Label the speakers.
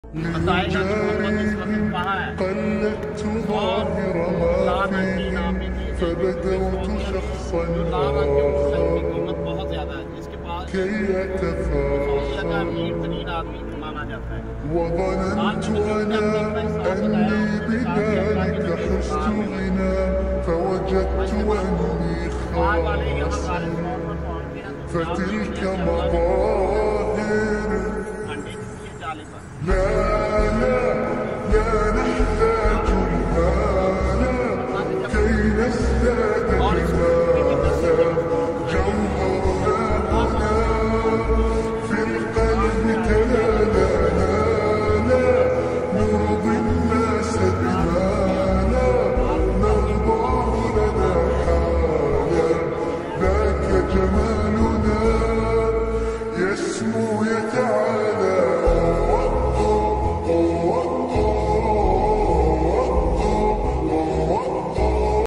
Speaker 1: बताएगा कि मोहम्मद इस वक्त कहाँ है।
Speaker 2: قلدت ظاهر ما فيه فبدوت شخصا كي أتفاخر وظننت أنا أني بذلك حزت غنى فوجدت أني خاسر فتلك مظاهر لا